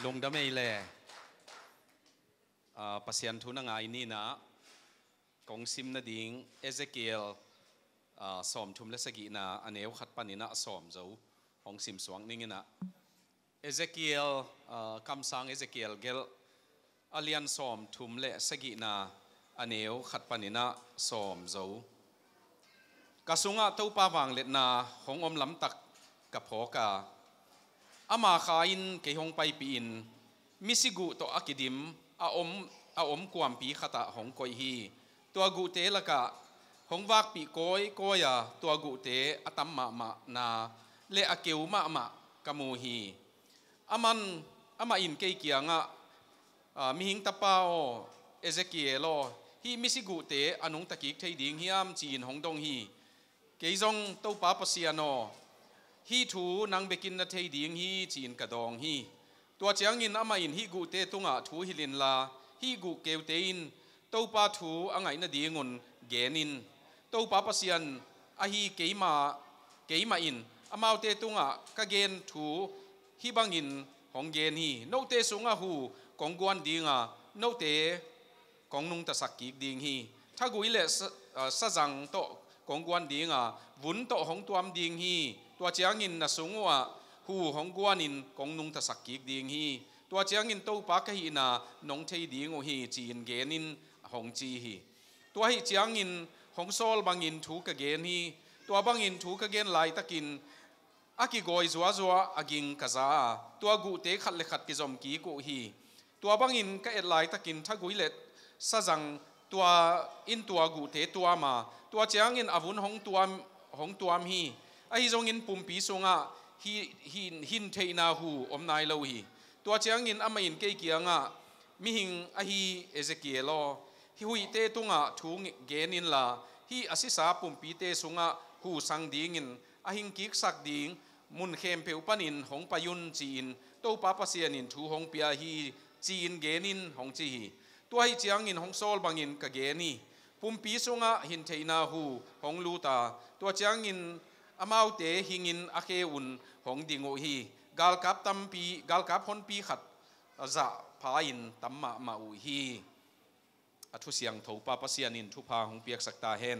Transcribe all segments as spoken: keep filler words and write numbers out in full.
ลงดำไม่เล่ปัสยันทุนงายนี่นะกองซิมนาดิงเอเซเกียลสอมทุมเลสกีนะอันเอวขัดปันนี่นะสอมเจ้าของซิมสวงนี่นะเอเซเกียลคำสั่งเอเซเกียลเกลอเลียนสอมทุมเลสกีนะอันเอวขัดปันนี่นะสอมเจ้ากระสุงะเต้าปาวางเล็ดนาของอมลำตักกับพอกาอามาขายนเกี่ยงไปปีนมิสิกุตัวอักดิมอาอมอาอมความปีขตะของกอยฮีตัวกุเตละกะของวักปีกอยกอยาตัวกุเตอตัมมะมะนาเลอเกวมะมะกมูฮีอามันอามาอินเกี่ยงะมีหิงตะเปาเอเซเกียโลฮีมิสิกุเตอนุงตะกิกเทดิงฮิยามจีนของดงฮีเกี่ยงตัวป้าปเสียโนฮีถูนังเบกินนาเทดิงฮีจีนกระดองฮีตัวเจียงอินอามาอินฮีกูเตตุงะถูฮิลินลาฮีกูเกวเตอินตัวป้าถูอ่างไงนาดีงุนเกนินตัวป้าปเสียนอาฮีเกยมาเกยมาอินอามาเตตุงะกะเกนถูฮีบังอินของเกนฮีโนเตสุงะหูของกวนดิงะโนเตของนุงตะสักกิกดิงฮีถ้ากุยเลสะจังโตของกวนดิงะวุนโตของตัวมดิงฮีตัวเจียงอินนะสุงว่าหูของกวนินของนุงตะสักกิกดิงฮีตัวเจียงอินโตปากฮีนานงเทดิงโอฮีจีนเกนินของจีฮีตัวฮีเจียงอินของโซลบังอินถูกเกนฮีตัวบังอินถูกเกนลายตะกินอากิโกยจัวจัวอากิงกะซาตัวกูเตขัดเลขัดกิจอมกีกูฮีตัวบังอินก็เอ็ดลายตะกินถ้ากุยเลสะจังตัวอินตัวกูเตตัวมาตัวเจียงอินอาวุธของตัวของตัวมฮีไอ้จงอินปุ่มปีสงะฮิฮินหินเทนาหูอมนายเลวีตัวเจียงอินอามาอินเกี่ยงะมิหิงอฮีเอเซเกียโลฮิหุยเตตุงะทูงเกนินลาฮิอาศิสาปุ่มปีเตสงะหูสังดิงินอหิงกิกสักดิงมุนเข้มเปียวปันินของปยุนจีนโตปาปเสียนินทูของเปียฮีจีนเกนินของจีตัวฮิเจียงอินของโซลบังอินกะเกนีปุ่มปีสงะหินเทนาหูของลูตาตัวเจียงอินอามาเตหิงินอาเคอุนของดิงโอฮีกาลกับตัมปีกาลกับฮอนปีขัดจะพาอินตัมมามาอุฮีอัทุเสียงถูปาปเสียนินทุพาของเปียกสักตาเฮน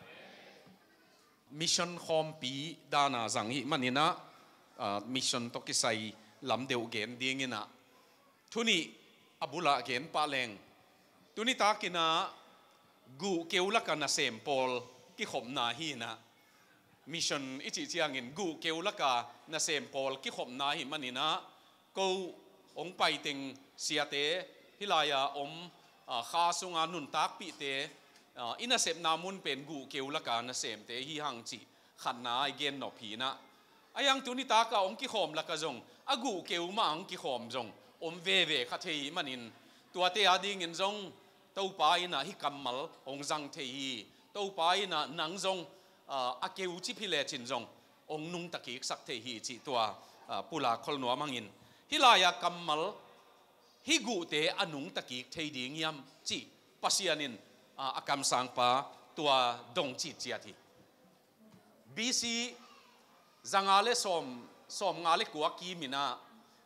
มิชชั่นคอมปีดานาจังฮีมันนี่นะมิชชั่นตกิไซลำเดียวเกนดีงินะทุนี้อบุลาเกนปาเลงทุนี้ตากินะกูเกวลักกันนะเซมโพลกิขมนาฮีนะมิชชั่นอิจิเจียงินกูเกวลักกันนะเซมโพลกิขมนาฮีมันนี่นะกูองไปติงเสียเตฮิลายาอมข้าสุงานุนตักปีเตอินาเซมนามุนเป็นกูเกวลักกันนะเซมเตฮิฮังจิขันนาไอเกนนอพีนะไอยังตุนิตากาองกิขมลักกันจงอากูเกวมาองกิขมจงอมเวเวขัดเทยมันนินตัวเตียดิงินจงตัวไปนะฮิกัมมัลองจังเทยตัวไปนะนังจงอาเกวจิพิเลจินจงองนุงตะกิกสักเทยจิตัวปุลาคอลนัวมังอินฮิลายากัมมัลฮิกูเตอนุงตะกิกเทยดิงยามจิปัสยานินอากัมสังปาตัวดงจิตเจียทีบีซีจังอาเลสอมสอมงาเลกัวกีมินา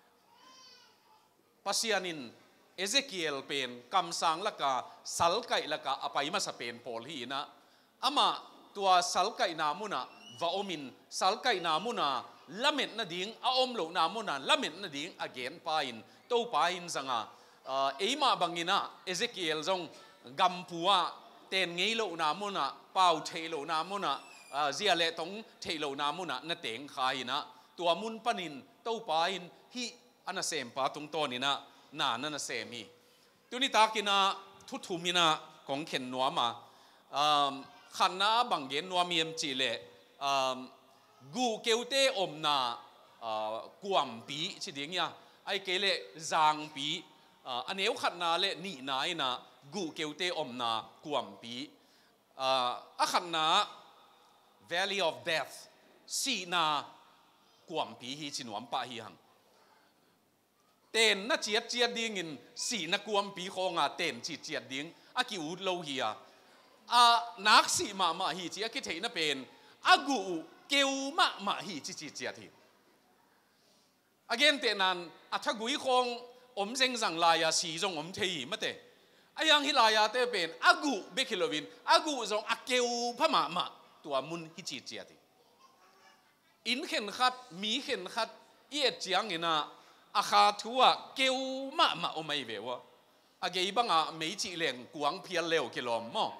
ปัสยานินเอเซเกียลเป็นคำสั่งละกาสัลไกละกาอภัยมาสเปนโพลฮีนะอามาตัวสัลไกนามุนะวาอมินสัลไกนามุนะละเม็ดนาดิงอาอมโลนามุนะละเม็ดนาดิงอเกนปาอินโตปาอินสังอาเอมาบังอินะเอเซเกียลจงกัมพัวเตนเงยโลนามุนะเป่าเทโลนามุนะเจียเลตงเทโลนามุนะนาเตงขายนะตัวมุนปนินโตปาอินฮีอันนั้นเซมปาตรงตัวนี่นะน่านั่นเซมีตัวนี้ตากินะทุทุมินะของเข็นนัวมาขันนาบังเกนนัวมีมจีเลกูเกวเตอมนากวมปีชิดิงยาไอเกเลจางปีอันเอวขันนาเลนี่นายนะกูเกวเตอมนากวมปีอ่ะขันนา Valley of Death สีนากวมปีฮีชินวมปะฮีหังเต้นน่าเจียดเจียดดิ้งินสีนักกวมปีโคงาเต้นจีเจียดดิ้งอากิวโลฮียอานักสีมามาฮีจีอากิเทน่าเป็นอากูเกวมามาฮีจีจีเจียดที again เตนันอัฐกุยคงอมเซงสังลายาสีจงอมเทียมเตอายังฮิลายาเตเป็นอากูเบคิโลวินอากูจงอาเกวพม่ามาตัวมุนฮิจิเจียติอินเข็นขัดมีเข็นขัดเอียดจียงเงินะอาคาทัวเกวมามาอไม่เววอาเกยบังอาไม่จีเลงกวางเพียรเลวกิโลมอ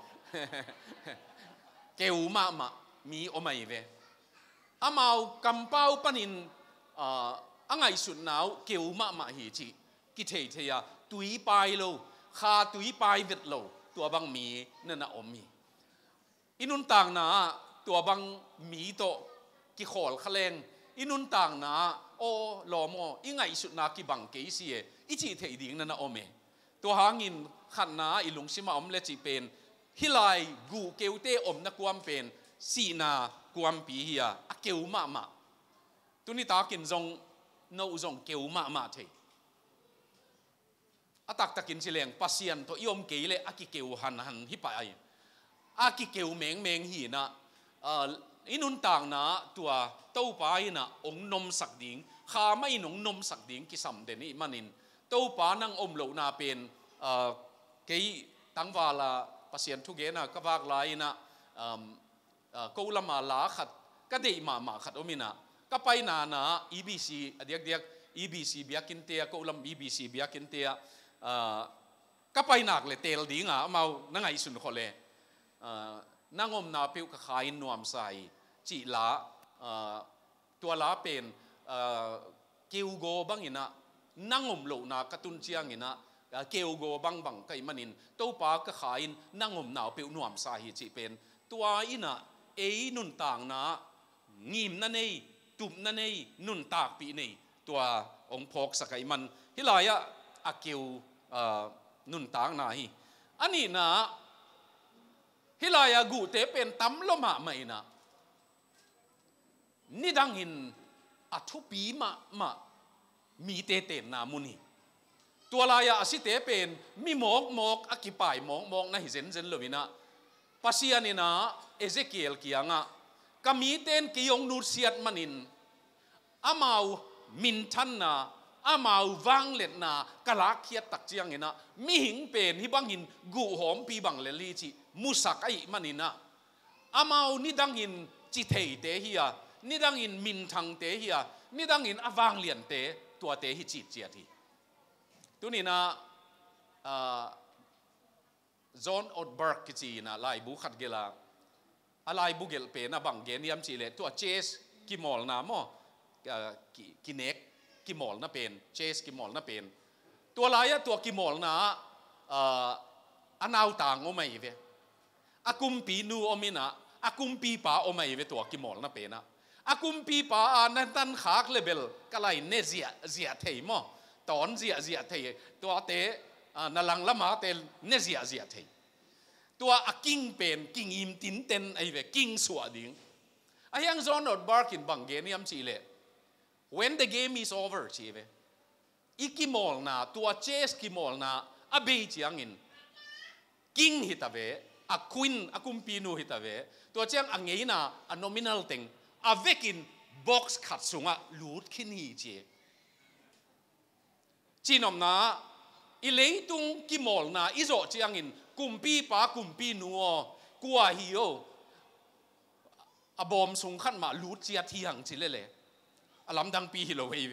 เกวมามามีอไม่เวอามาเอากำเป้าปนินอ่าอังไงสุดหนาวเกวมามาฮิจิกิเทเทียตุยไปโลข้าตุยไปเวทโลตัวบังมีนั่นน่ะอมีอินุนต่างนาตัวบังมีโตกิขอลขเลงอินุนต่างนาโอลอมออิไงสุดนากิบังเกยสีอิจิเทดิ่งนั่นน่ะอมีตัวหางินขันนาอิลุงสิมาอมเลจิเป็นฮิไลกูเกวเตอมนักความเป็นสีนาความปีเฮียอเกวมามาตัวนี้ตากินจงโนจงเกวมามาเทอตักตะกินสิเลงปัสยันตัวยมเกยเลอากิเกวหันหันฮิปายอากิเกวเมงเมงหีนะอินุนต่างนะตัวเต้าปายนะองนมสักดิ่งข้าไม่หนงนมสักดิ่งกิสัมเดนี่มันินเต้าปานังอมเหลานาเป็นเกยตั้งวาลาปัสยันทุกเกนะก็บากลายนะกูละมาลาขัดก็ได้มามาขัดอมินะก็ไปนานะ อี บี ซี เดียกเดียก อี บี ซี เบียกินเตียกูละ อี บี ซี เบียกินเตียก็ไปหนักเลยเตลดิ้งอ่ะมานั่งไงสุนขอเลยนั่งอมนาเปียวกับขายนวมใส่จีละตัวละเป็นเกวโกบังอินะนั่งอมโลนากระตุนเชียงอินะเกวโกบังบังไก่มันินตัวปากกับขายนั่งอมนาเปียวนวมใส่จีเป็นตัวอินะเอนุนต่างนะงิมนั่นเองตุ่มนั่นเองนุนตากปีนี่ตัวองค์พกสกายมันฮิลายะอาเกวนุนต่างนาฮีอันนี้นะฮิลายากูเตเป็นตั้มลมาไม่นะนี่ดังหินอัทุปีมามามีเตเตนนามุนีตัวลายาสิเตเป็นมีหมอกหมอกอักิปายหมอกหมอกนะฮิเซนเซนเลวินะปัสยานินะเอเซเกียลกียงะก็มีเตนกิยงนูเซียดมันินอามามินทันนาอามาวังเล็ดนากะลักเขียดตักเจียงเห็นนะมีหิงเป็นที่บังหินกูหอมปีบังเลลีจีมุสักไอมันนี่นะอามานี่ดังหินจิเทเตฮียนี่ดังหินมินทังเตฮียนี่ดังหินอวังเลียนเตตัวเตฮิจิตเจียทีตัวนี้นะจอห์นอดเบิร์กกิจีนะไลบุขัดเกลาอะไรบุเกลเป็นนะบังเกนยามจีเลตัวเจสกิมอลนะมอกิเน็กกิมอลนะเป็นเจสกิมอลนะเป็นตัวลายตัวกิมอลนะอันเอาต่างออกมาอีเวอากุมปีนูอมินะอากุมปีป้าออกมาอีเวตัวกิมอลนะเป็นนะอากุมปีป้าอันนั้นตันขากเลเบลก็ไล่เนเซียเซียเทียมอตอนเซียเซียเทียตัวเตะนั่งหลังละมาเตะเนเซียเซียเทียตัวอากิ้งเป็นกิ้งอิมตินเตนไอเวกิ้งสวดิ่งไอยังจอห์นอดบาร์กินบังเกนี่ยมจีเลwhen the game is over ชีเวอีกิมอลนะตัวเจสกิมอลนะอาเบจียงอินกิ้งฮิตาเวอาควินอากุมปีนูฮิตาเวตัวเจ้าอังเงินะอัน nominal ติงอาเวกิน box ขัดสุงะลูดขินฮีเจจีนอมนะอีเลตุงกิมอลนะอีโจจียงอินกุมปีป้ากุมปีนูกัวฮิโออาบอมสุงขันมาลูดเจียที่หังจิเลเลอลัมดังปีฮิโลเวเว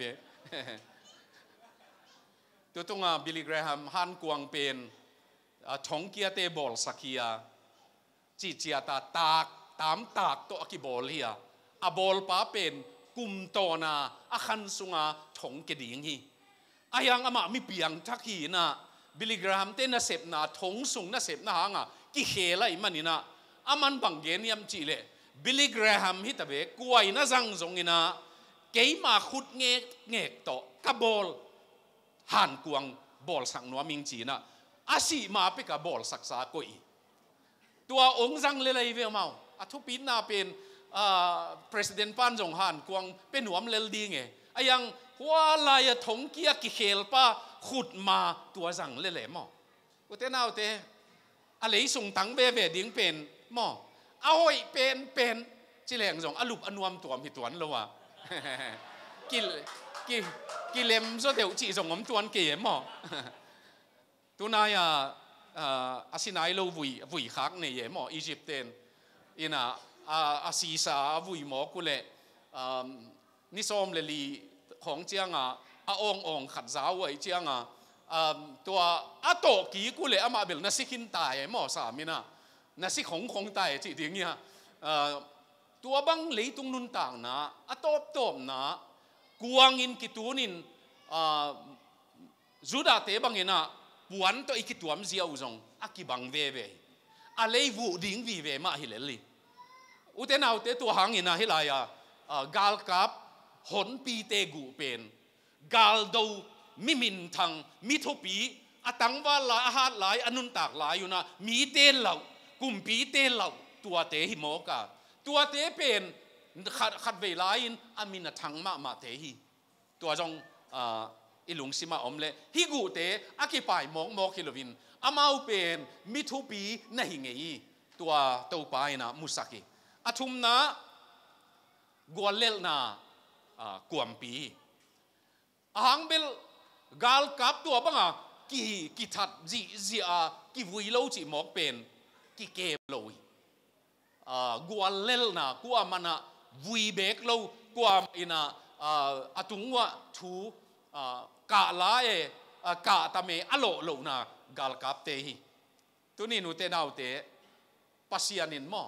ตัวตรงอ่ะบิลลี่แกรแฮมฮันกวางเป็นทงเกียเตบอลสักยาจีเจียตาตากตามตากตัวกิบอลเฮียอะบอลป้าเป็นกุมโตนาอาคันสุงาทงเกดิงฮีอายังอามามีเปียงทักฮีนะบิลลี่แกรแฮมเต้นน่ะเสพนาทงสุงน่ะเสพนาหางอ่ะกิเขลัยมันนี่นะอามันบังเกนยามจีเลบิลลี่แกรแฮมฮิตาเบกวยน่ะจังจงนี่นะเกยมาขุดเงกเงกโตกับบอลหันกวงบอลสังนัวมิงจีนะอาศิมาไปกับบอลสักษากุยตัวองค์จังเลยเลยเวลมาอาทุปินนาเป็นประธานปันจงหันกวงเป็นหัวมเลลดีไงไอยังว่าลายทงเกียกิเคลป้าขุดมาตัวจังเลยเลยมั้งกูเต้นเอาเต้อะไรส่งตังเบเบดิ้งเป็นมั้งเอาไอ้เป็นเป็นจิเลงจงอลุบอนวมตัวมีตัวนั่นละวะกินกี่กี่เล่มสุดเดียวจีส่งผมตัวนเกี่ยมอตัวนายอ่ะอาศินัยเราวุยวุยคักเนี่ยมออียิปต์เองอินะอาศิสาวุยหมอกุเล่นิสอมเลลีของเจียงอ่ะอาององขัดสาวไว้เจียงอ่ะตัวอาโตกีกุเล่อามาเบลนัสิกินตายมอสามินะนัสิของของตายจีดิ่งเนี่ยตัวบังเลยตรงนุนต่างนะอาตบตบนะกวางอินกิตูนินจุดาเตบังเงินะปวนตัวอีกตัวมเสียวจงอากิบังเวเวอะไรวูดิ่งวีเวมาฮิเลลีอุเทนเอาเตตัวหางเงินะฮิลายากาลกับหนปีเตกูเป็นกาลดูมิมินทังมิทุปีอตังว่าลาหาหลายอนุนตากหลายอยู่นะมีเตนเหล่ากุมปีเตนเหล่าตัวเตหิโมกาตัวเตเป็นขัดขัดเวลาอินอามินทังมามาเตหิตัวจงอิลุงสิมาอมเลฮิกูเตอากิปายมองมองคิโลวินอามาอุเป็นมิทุปีนะหิงเงยตัวตัวปายนะมุสักิอาทุมนะกวลเลลนะกวมปีหางเบลกาลกับตัวบังอ่ะกีกีทัดจีจีอากีวุยโลจิมอกเป็นกีเก็บโลยกวลเลลนะกวมันอ่ะวุยเบกโลกวอินะอาตุงวะทูกะลาเอกะตะเมอโลโลนะกาลกับเตหิตัวนี้นูเตนเอาเตปัสยานินมอ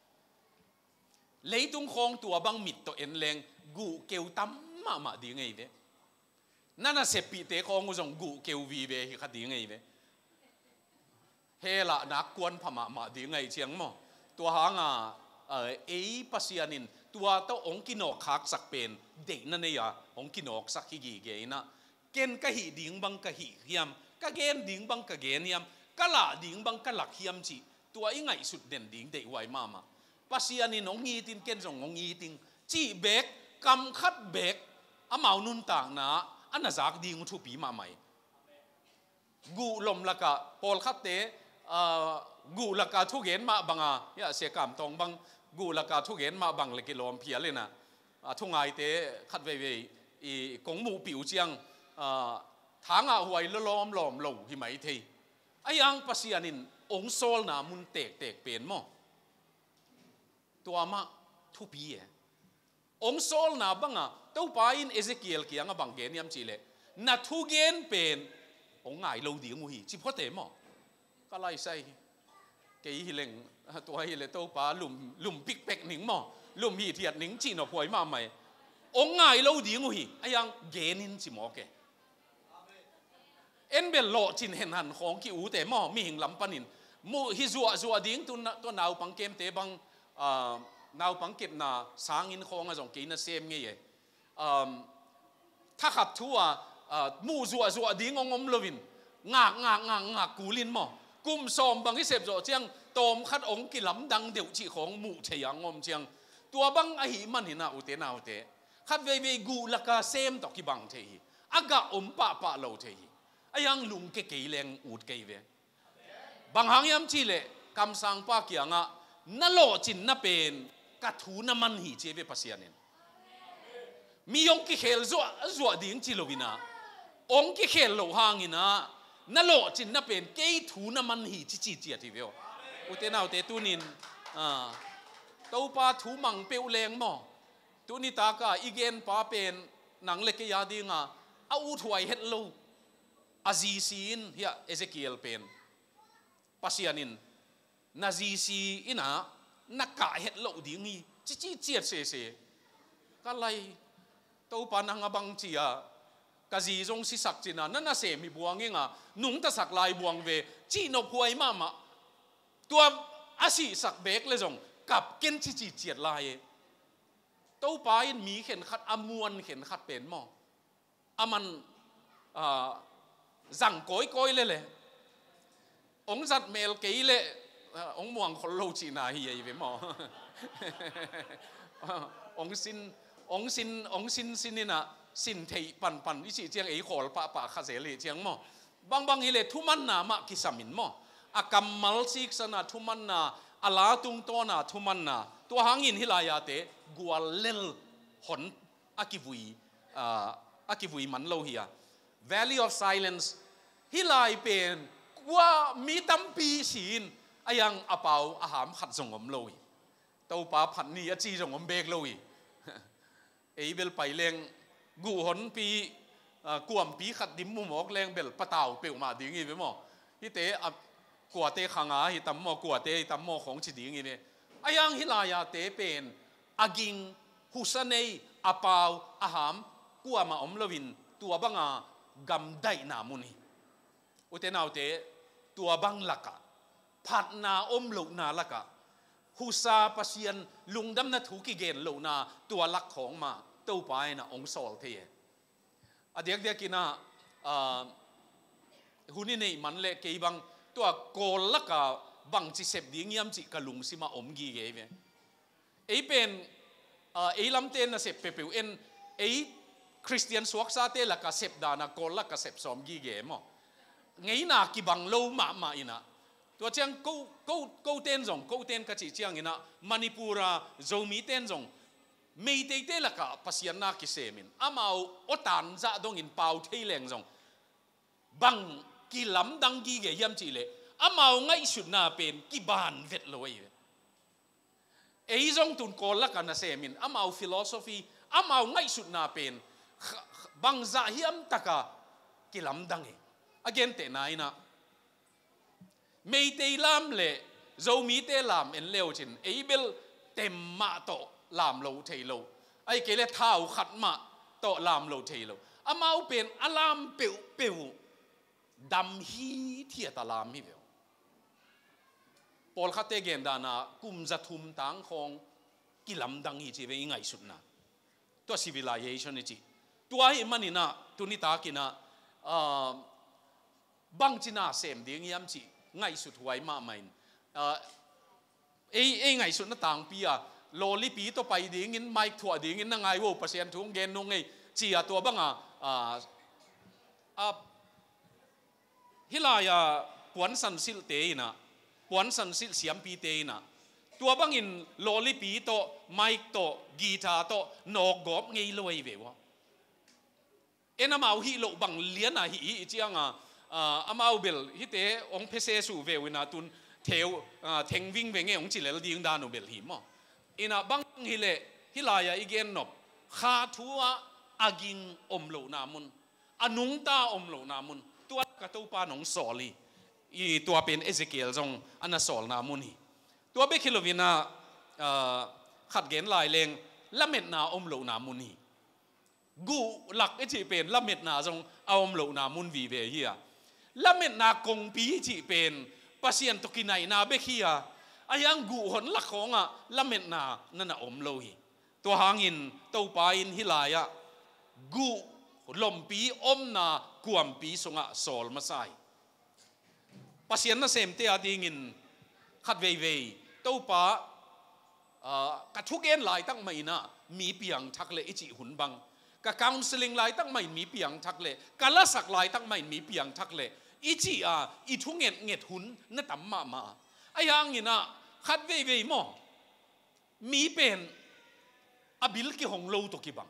เลยตุงคงตัวบังมิดตัวเอ็นเลงกูเกวตั้มมามาดีไงเว้นั่นน่ะเสพปีเตะของกูส่งกูเกววีเว้ขัดดีไงเว้เฮละนักกวนพม่ามาดีไงเชียงมอตัวหางอ่ะเออเอปัสยานินตัวตัวองกินอกคักสักเป็นเด็กนั่นเนี่ยองกินอกสักกี่กี่เกนะเกณฑ์กะหิดิ่งบังกะหิเฮียมกะเกณฑ์ดิ่งบังกะเกณฑ์เฮียมกะละดิ่งบังกะหลักเฮียมจีตัวยังไงสุดเด่นดิ่งเด็กไวมามาปัสยานินองงีตินเกณฑ์ส่งองงีตินจีเบกกำคัดเบกอามานุนต่างนะอันน่ะจากดิ่งทุปีมาใหม่กูลมละกะปอลคัดเตกูละกาทุกเห็นมาบังอ่ะเนี่ยเสียกรรมตรงบังกูละกาทุกเห็นมาบังเลยกิโลมเพียเลยนะทุกไงเตะคัดเว่ยอีกงมูปิวเจียงทางอ่ะหวยล้อมล้อมหลู่ที่ไหมทีไอ้ยังปัสยานินองโซลนะมุนเตกเตกเป็นมั้งตัวมาทุปีเอองโซลนะบังอ่ะตัวไปอินเอเซเคียลกี่ยังบังเกนยามจีเลนัทุกเห็นเป็นองไงเราดีงูหีจิพอเตะมั้งก็ไล่ใส่เกี่ยหิเลงตัวหิเลตัวปลาหลุมหลุมปิกเป็กหนิงหม้อหลุมหีเทียดหนิงจีนอพวยมาใหม่องไงเราดีงูหีไอ้ยังเกนินจิหมอแกเอ็นเบลโลจินเห็นหันของกิอูแต่หม้อมีหิงลำปนินมูฮิจัวจัวดิ้งตัวตัวนาวปังเกมเตบังนาวปังเก็บนาสางอินของอะจงกินน่ะเซมงี้ถ้าขัดทั่วมูจัวจัวดิ้งองอมลวินงากงากงากงากกูลินหม้อกุมซอมบางที่เสพโจเจียงโตมคัดองกิลำดังเดี่ยวจีของหมู่เชียงงอมเจียงตัวบังอหิมันหินาอุเตนาอุเตคัดเวเวกูลักาเซมตอกิบังเทีอากาอมปะปะโลเทีอายังลุงเกเกยเลงอุดเกยเวบางหางยามจีเลคำสั่งปากียงะนั่นโลจินนั่นเป็นกัดหูน้ำมันหีเจเวปัสยานินมีองกิเคลจัวจัวดิ้งจีโลวินาองกิเคลโลหางินะนั่นโลจินนั่นเป็นเกยถูน้ำมันหีจิจิเจียทีเดียวอุเตนาอุเตตุนินอ่าตัวปลาถูมังเปียวแรงมั้งตุนิตากาอีเกนปลาเป็นหนังเล็กยาดีงาเอาอุถวยเฮ็ดโลอาซีซีนเฮียเอเซเคียลเป็นปัสยานินนาซีซีอินะนักกะเฮ็ดโลดีงี้จิจิเจียเสเสก็เลยตัวปลานังบังเจียกะจีจงสิสักจินะนั่นน่ะเสมีบวงงี้งะหนุ่งตะสักลายบวงเวจีนพวยมามาตัวอาศิสักเบกเลยจงกับเกณฑ์จิจิเจียดลายตัวปลายมีเข็นขัดอมวนเข็นขัดเป็นมั้งอามันสั่งก้อยก้อยเลยเลยองจัดเมลกี้เลยองมวงคนโลจีนาเฮียไปมั้งองสินองสินองสินสินนี่นะสินเทปันปันวิจิเจียงไอ้ขอลปะปะข้าเสลีเจียงมั้งบางบางฮิเลทุมันนามากิสามินมั้งอากัมมัลซิกสนาทุมันนาอาลาตุงโตนาทุมันนาตัวหางอินฮิลายาเตกัวเลลหนอากิวุยอากิวุยมันโลเฮีย Valley of Silence ฮิลายเป็นว่ามีตั้มปีศีนอายังอาเปาอาหารขัดส่งอมโลยตัวป้าผัดนี่อาจีส่งอมเบกโลยเอเบลไปเลี้ยงกูหนปีกวมปีขัดดิมมุมอกเลี้ยงเบลปะเต่าเปียวมาดีงี้ไปมั้งฮิเตะกวาเตะขังอาฮิตัมโมกวาเตะตัมโมของจิดีงี้เนี่ยอายังฮิลายาเตเป็นอากิงฮุสเนยอาเปาอาหารกวมาอมโลวินตัวบังอากำได้นามุนีอุเทนเอาเตตัวบังลักะผัดนาอมโลนาลักะฮุซาปัสยันลุงดำนาถูกิเกนโลนาตัวลักของมาตัวไปนะองสอลเทียอเดียกเดียกินะหุ่นนี่มันเละกี่บังตัวโกลลักะบังจิเสพดิ้งยามจิกะลุงสิมาอมกีเกเวไอเป็นไอลำเตนนะเสพเปปิวเอ็นไอคริสเตียนสวกซาเตลักะเสพดานะโกลลักะเสพสอมกีเกมอไงนากีบังโลมามาอินะตัวเชียงกูกูกูเต้นจงกูเต้นกะจิเชียงอินะมณิปุระโจมีเต้นจงไม่เตเตลักะปัสยานาคิเซมินอามาอตันจะดงอินเปาเทเลงจงบังกีลำดังกีเกยมจิเลอามาไงสุดนาเป็นกีบานเวทลอยเอจงตุนโกลักะนะเซมินอามาฟิโลโซฟีอามาไงสุดนาเป็นบังจะเฮียมตะกะกีลำดังเอagain เตนายนะไม่เตลามเล่โจมีเตลามเอ็นเลวจินเอเบลเต็มมาโตลามโลเทโลไอเกเลท้าวขัดมาโตลามโลเทโลอามาเป็นอลามเปียวเปียวดำฮีเทียตลามฮิเวลปอลคัตเตเกนดานากุมจะทุมตังของกิลำดังฮีจีเวงไงสุดนะตัว civilization นี่จีตัวไอ้มันนี่นะตัวนี้ตากินะบังจีน่าเสมดีงี้ยมจีไงสุดหวยมาไม่เออเอ้ไงสุดนั่นต่างปีอะโลลิปีตัวไปดีงี้ไม่ถั่วดีงี้นั่งไงwoเปอร์เซ็นต์ทุ่งเกนนุ่งไงจีอะตัวบังอะอ่าฮิลายาปวนสันสิลเตยนะปวนสันสิลเสียมปีเตยนะตัวบังอินโลลิปีโตไมค์โตกีตาร์โตนกกบไงลอยเววะเอ็นอามาฮิโลบังเลียนอะฮิอีเจียงอะอามาเบลฮิเตองเพเซสูเววินาตุนเทวเทงวิ่งเวงเงองจิเลลดิงดานุเบลหิมอินาบังฮิเลฮิลายาอีเกนนบขาทัวอากิงอมโลนามุนอนุงตาอมโลนามุนตัวกระตูปานองสอลีอีตัวเป็นเอเซเกียลจงอันนั้นสอลนามุนฮีตัวเบคิโลวินาขัดเกนลายเลงละเม็ดนาอมโลนามุนฮีกูหลักไอจีเป็นละเม็ดนาจงเอาอมโลนามุนวีเวเฮียละเม็ดนากงปีจีเป็นปัสยันตุกินัยนาเบคียอายังกูหนหลักของอะละเม็ดนานั่นน่ะอมโลหิตัวหางินตัวปายินฮิลายะกูลมปีอมนากวมปีสงะโซลมาใส่ปัสยันน่ะเสมเตียดิงินขัดเวเวตัวปากระทุกเอ็นหลายตั้งไม่นะมีเปียงทักเลอิจิหุนบังกะ counseling หลายตั้งไม่มีเปียงทักเลกะละสักหลายตั้งไม่มีเปียงทักเลอีจีอ่ะอีทุ่งเงียเงียหุนนั่นตั้มมามาไอ้ยังงี้นะขัดเว่ยเว่ยมอมีเป็นอบิลกิหงโลตุกิบัง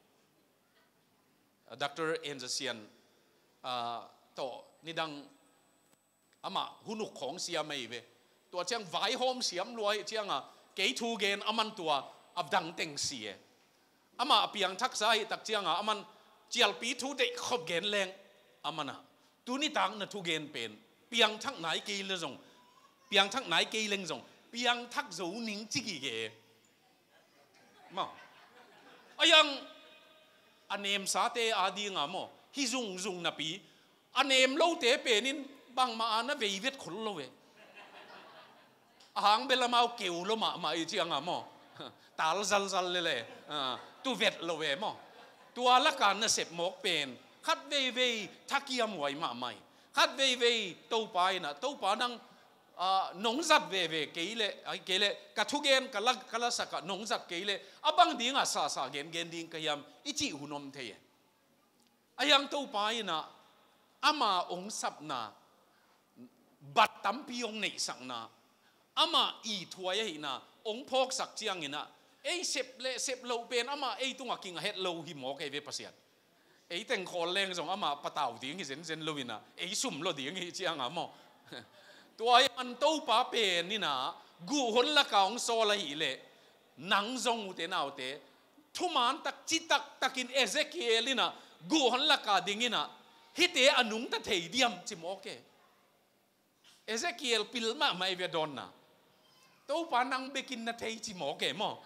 ด็อกเตอร์เอ็นเจเซียนอ่าต่อนี่ดังอามาหุนุกของเสียไม่เวตัวเชียงไวโฮมเสียมรวยเชียงอ่ะเกยทูเกนอามันตัวอับดังเต็งเสียอามาเปียงทักษะตักเชียงอ่ะอามันเจียลปีทูเด็กขบเกนแรงอามันอ่ะตัวนี้ต่างนะทุเกนเป็นเปียงทักไหนเกยเลยจงเปียงทักไหนเกยเลงจงเปียงทักโจนิงจิกิเกมาอายังอันเนมสาเตอาดีงามอฮิซุงซุงนับปีอันเนมโลเตเป็นนินบางมาอันนั้นเววิทขลุ่นเลยหางเบลมาเกี่ยวลมามาอีเจียงามอตาลซัลซัลเลยเลยตัวเวทเลยมอตัวละการน่ะเสพหมกเป็นขัดเวเวทักยามไว้มาไม่ขัดเวเวตัวไปนะตัวไปนั่งนงจัดเวเวเกลี่ยเกลี่ยกระทุกเกนกะลักกะลักสักนงจัดเกลี่ยอ่ะบางดิ้งอ่ะสาสาเกนเกนดิ้งขยำอิจิหุนอมเทียอ่ะยังตัวไปนะอามาองสับนาบัดตั้มพิองในสังนาอามาอีถวยหินะองพกสักเจียงหินะเอ้เสพเลเสพโลเป็นอามาเอ้ตัวกิงเฮ็ดโลหิมอกเอเวปัสยันไอ้แต่งคนเล่งส่งอามาปะเต่าดิ้งเซนเซนลูวินะไอ้สุ่มโลดิ้งไอ้เจียงอ่ะมอตัวมันตู้ป้าเป็นนี่นะกูหนละกองโซลาหิเลนังจงอุเตนเอาเตทุมันตักจิตักตักินเอเซเคียลินะกูหนละกาดิ้งนะฮิเตอนุงตะเทียดิมจิโมเกเอเซเคียลพิลมาไม่เวดอนนะตู้ป้านังเบกินนะเทียจิโมเกมอ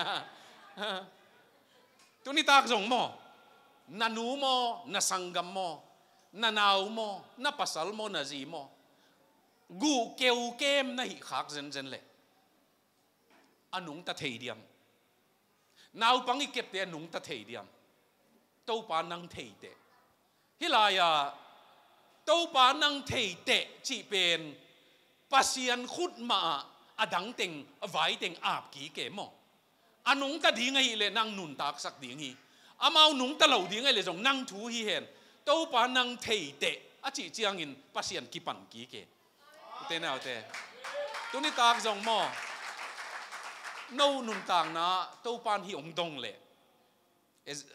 ตัวนี้ตากส่งมอนานูโมนาสังกัมโมนานาวโมนาปัสสลโมนาจีโมกูเกวเกมนะฮิขักเซนเซนเลยอนุงตะเทียดิมนาวปังอีเก็บเตอนุงตะเทียดิมตู้ปานังเทียเตฮิลายาตู้ปานังเทียเตจีเป็นปัสยันขุดมาอดังเต็งไว้เต็งอาบกี่เกมอนุงตะดีไงเลยนั่งนุนตากสักดีงี้อามาหนุงตะเหล่าดีไงเลยจงนั่งถูฮีเห็นตู้ปานังเทียเตอาจีเจียงอินปัสยันกี่ปันกี่เกเต้นเอาเต้ตัวนี้ตากจงมอโน่นุนต่างนะตู้ปานฮีองดงเลยเอส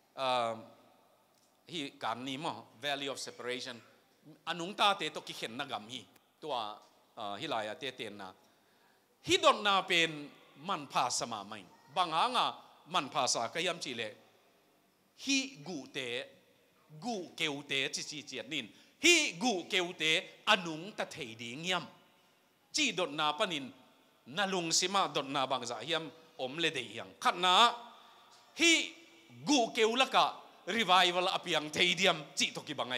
ฮีการนี้มั้ง value of separation อนุงตาเตตกิเข็นนักกัมฮีตัวฮิลายาเตเตนนะฮิดอนนาเป็นมันภาษามาไม่บางอ่ะมันภาษาก็ย้ำจีเลยฮีกูเตกูเกวเตจีจีเจียนินฮีกูเกวเตอนุงตะเทียดิงยำจีดอนนาปนินนาลุงสิมาดอนนาบางจ่ายำอมเลเดียงขัดนาฮีกูเกวละกะ revival อภิยังเทียดิมจีตกิบังไง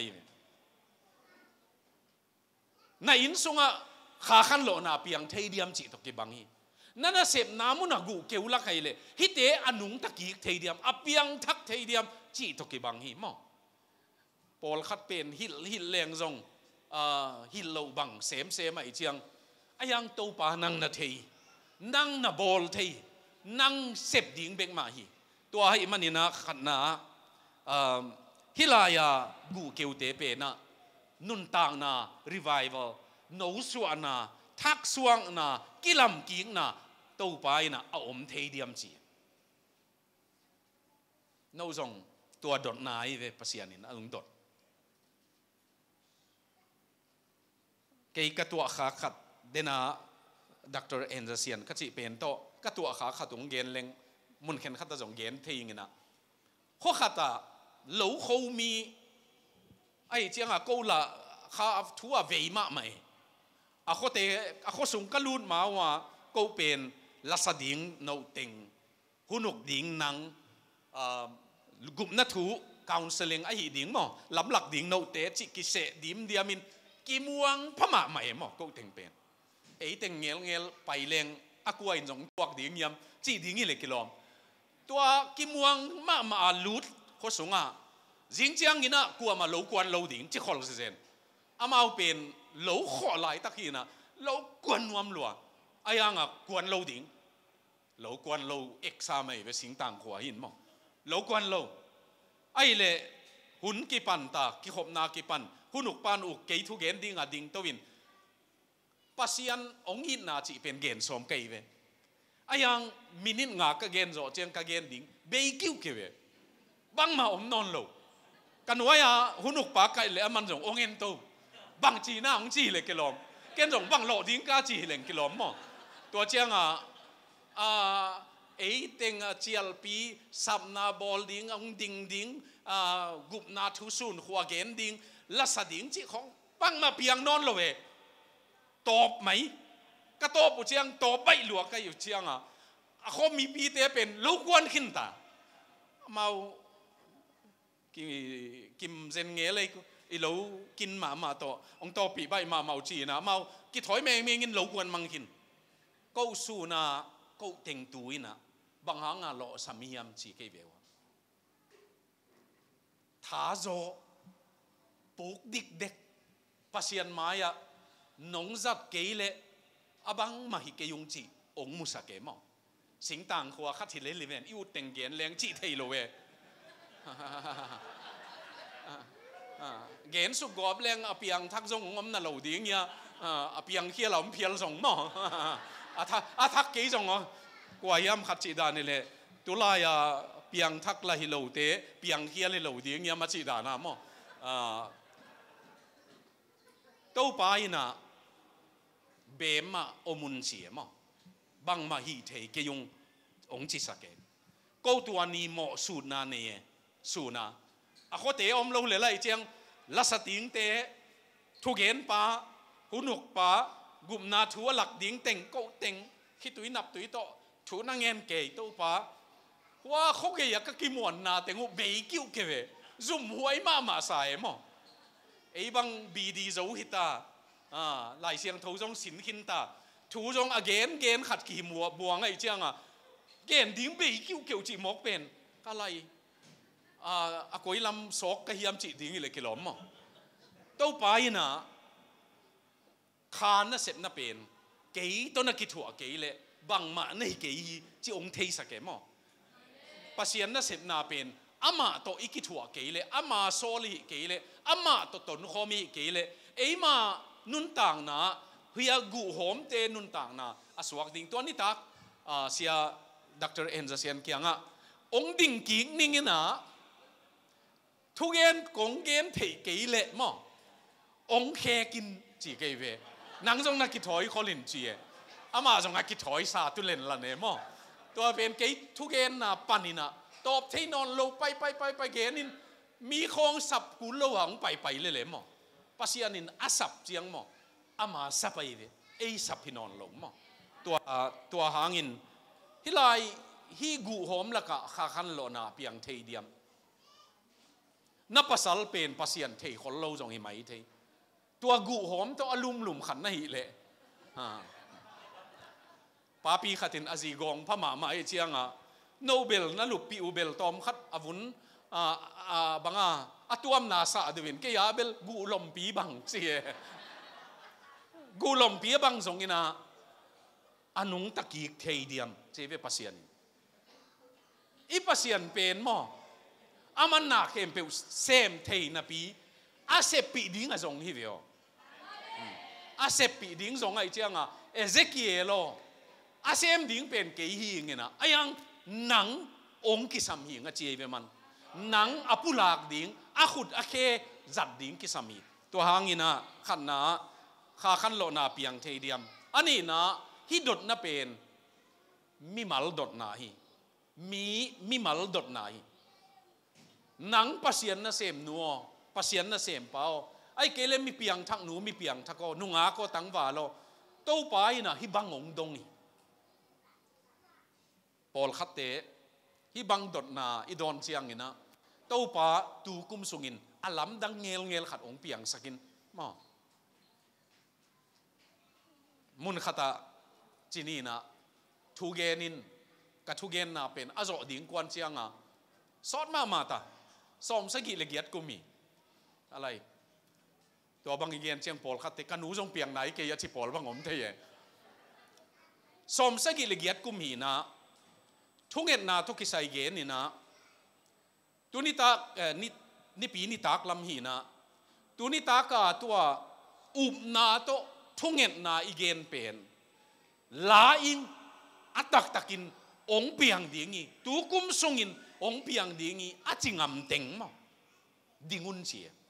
ในอินสุงะขาขันโลนาอภิยังเทียดิมจีตกิบังฮีนั่นน่ะเสพน้ำมุนกูเกวละใครเลยฮิเตอนุงตะกี้เทียดิมอภิยังทักเทียดิมจีตกิบังฮีมั้งปอลขัดเป็นฮิลฮิลแรงจงฮิลโลบังเสมเสมไอเชียงไอยังตัวปานังนาทีนังนาบอลทีนังเสพดิ่งเบงมาฮีตัวให้มันนี่นะขัดนะฮิลายากูเกวเตเปนะนุนต่างนะรีไวเวลโนสวนะทักสวงนะกิลำกิงนะตัวปายนะอมเทียดิมจีโนจงตัวดดนายเวปัสยานินอลุงดดเกี่ยกับตัวขาขัดเดน่าด็อกเตอร์เอนเดอร์เซียนก็จีเป็นโตกับตัวขาขัดตรงเกนเล็งมุนเข็นขัดตรงเกนทิ้งนะข้อขัดอ่ะหลูเขามีไอ้เจ้าอ่ะกูละข้าทั่วเวมาไหมอ่ะเขาเตะอ่ะเขาส่งกระลุนมาว่ากูเป็นลัสดิ่งโนติงหุ่นกดิ่งนังกลุ่มนัทถูคาวน์เซลิงไอ้หิดิ่งมั้งลำหลักดิ่งโนเตจิกิเสดิมเดียมินกิมวงพม่าใหม่หมอกูถึงเป็นไอ้เต็งเงี้ยเงี้ยไปเลงอากวยจงตัวดิ่งยำจีดิ่งนี่เลยกิโลตัวกิมวงมามาลุดเขาส่งอ่ะจิงจังกินะกลัวมาโลกวนโลดิ่งจีขอลเซนอามาเป็นโลขอไหลตะกี้นะโลกวนวมหลัวไอ้ยังอ่ะกวนโลดิ่งโลกวนโลเอ็กซ์ไม่ไปสิงต่างหัวหินมั้งโลกวนโลไอ้เล่หุ่นกี่ปันตากี่ขบนากี่ปันหุ่นอุกปันอุกเกยทุเกนดิ่งอ่ะดิ่งตัววินปัสยันองหินนาจีเป็นเกนสมเกยเวไอ้ยังมินิงากะเกนโจเจียงกะเกนดิ่งเบยกิ้วเกเวบังมาอมนอนโลกันว่าอ่ะหุ่นอุกปากไก่เลยมันจงองเงินโตบังจีน่าองจีเลยกิโลเกนจงบังโลดิ่งกาจีเลยกิโลมั้งตัวเจียงอ่ะอ่าไอ้เต็งเจียลปีสับนาบอลดิ่งองดิ่งดิ่งอ่ากุบนาทุสุนหัวเกนดิ่งลัสดิ่งจีของบังมาเพียงนอนโลเวตอบไหมก็ตอบอุเชียงตอบไปหลวงก็อยู่เชียงอ่ะเขามีปีเตเป็นลูกวนขึ้นตาเมากิกิมเซนเงเลยอีลูกินหมามาต่อองต่อปีใบมาเมาจีนะเมากิถอยแมงเมงินลูกวนมังกินก็สู้นะก็เต็งตุยนะบางหางอ่ะหล่อสามียมจีเกเบวท้าโจปุกดิกเด็กปัสยันมายะนงจัดเกยเลอบังมาฮิเกยุงจีองมุสเกมอสิงต่างขัวขัดที่เลลิเวนอิวเต็งเกียนแรงจีเทโลเวเกนสุกอบแรงอภิยังทักจงงมน่ะเหล่าดีเงี้ยอภิยังเขี้ยเหล่าเพียลสงมออาทักอาทักเกยจงอ๋อกว่ายามขัดจีดานี่เลยตุลายาเปียงทักละฮิโลเตเปียงเฮียลิโลดีเงี้ยมาจีดานะมั้งตัวไปนะเบมมาอมุนเสียมั้งบังมาฮีเทกยงองจิสเกก็ตัวนี้เหมาะสูตรนาเนี่ยสูตรนะอ่ะเขาเตะอมเราเลยละไอ้เจียงลัสติงเตะทุกเห็นปะหุนุกปะกุมนาทัวหลักดิ้งเต็งก็เต็งคิดตุยนับตุยโตถูนั่งเงินเกยตัวปะว่าเขาเกยก็กิมวนนาเต็งว่าเบยกิ้วเกยซุ่มหวยมามาใส่มั้งไอ้บังบีดีจะหิตาอ่าหลายเสียงทูจงสินขินตาทูจงอเกนเกนขัดกี่มัวบวงไอ้เจียงอ่ะเกนดิ้งเบยกิ้วเกี่ยวจีมกเป็นอะไรอ่าอากอยลำซอกกะเฮียมจีดิ้งเลยกิโลมั้งตัวไปนะคานน่ะเสร็จน่ะเป็นเกยตัวนักกิจหัวเกยเลยบางมาในเกยที่องค์เทสเกยมั้งปัสยานน่ะเสร็จน่ะเป็นอามาตัวอีกิจหัวเกยเลยอามาโซลีเกยเลยอามาตัวตนข้อมีเกยเลยไอ้มานุนต่างนะเฮียกูหอมเตนุนต่างนะอสวักดิ่งตัวนี้ตักอ่าเสียด็อกเตอร์เอ็นจะเสียนเกียงอ่ะองค์ดิ่งกิ่งนิ่งนะทุกเย็นกงเกนเทเกยเลยมั้งองค์แค่กินจีเกยเวนังจงนักกิจถอยเขาเล่นจีอามาจงนักกิจถอยซาตุเล่นละเนี่ยมั้งตัวเป็นเกยทุกเย็นนะปันนี่นะตบที่นอนลงไปไปไปไปเกนินมีคงสับกุลระหว่างไปไปเลยเลยมั้งปัสยานินอาสับเจียงมั้งอามาสับไปเวไอสับที่นอนลงมั้งตัวตัวหางินฮิไลฮิกูหอมละกะขาขันโลนาเปียงเทียมนับภาษาเป็นปัสยานเทคนเราจงหิมะเทตัวกูหอมตัวอลุมหลุมขันนั่นแหละป้าปีขัดินอาซีกองพม่ามาไอเชียงอ่ะโนเบลนั่นลูกปีอูเบลตอมขัดอาวุนอ่าอ่าบังอ่ะอัตวมนาซาดวินเกียเบลกูลมปีบังเสียกูลมปีบังสงอินาอนุงตะกีเทียเดียมเจเวปัสยานอีปัสยานเป็นมั้งอามันนักเอ็มเปลเซมเทนปีอาเซปีดิ้งอะจงฮิเวออาเซปีดิ้งจงไอเจียงอ่ะเอเซกิเอโลอาเซมดิ้งเป็นเกยฮิงเงนะไอยังหนังองค์กิสามีงะเจเวมันหนังอปุลากดิ้งอาขุดอาเคจัดดิ้งกิสามีตัวหางินะขันนะข้าขันโลนาเปียงเทเดียมอันนี้นะฮิดดนะเป็นมิมัลดดนาฮิมีมิมัลดดนาฮิหนังปัสยานน่ะเสมนัวปัสยานน่ะเสมเปล่าไอ้เกลมีเปียงทักหนูมีเปียงทักก็นุ่งอาก็ตั้งว่าโลตู้ไปนะฮิบังองดงนี่ปอลขัดเตะฮิบังดดนาอิดอนเชียงนี่นะตู้ปาตูกุมสุงินอลัมดังเงลเงลขัดองเปียงสักินมามุนขัดจีนีนะทูเกนินกับทูเกนนะเป็นอจอดิ่งกวนเชียงอ่ะสอดมามาตาสอมสกิเลเกียดกุมีอะไรตัวบางเกียนเชียงปอลขัดเตกันหนูจงเปียงไหนเกียร์ชิปอลบางอมเทียสอมสกิเลเกียดกุมีนะทุกเงินนะทุกกิจใส่เกนนี่นะตัวนี้ตาเอ่อนี่นี่ปีนี่ตากลำหีนะตัวนี้ตากาตัวอุบนาโตทุกเงินนะอีเกนเป็นลาอิงอัตตักตักินองเปียงดีงี้ตัวกุมทรงอินองเปียงดีงี้อาจิงำเต็งมั้งดิ่งุนเสีย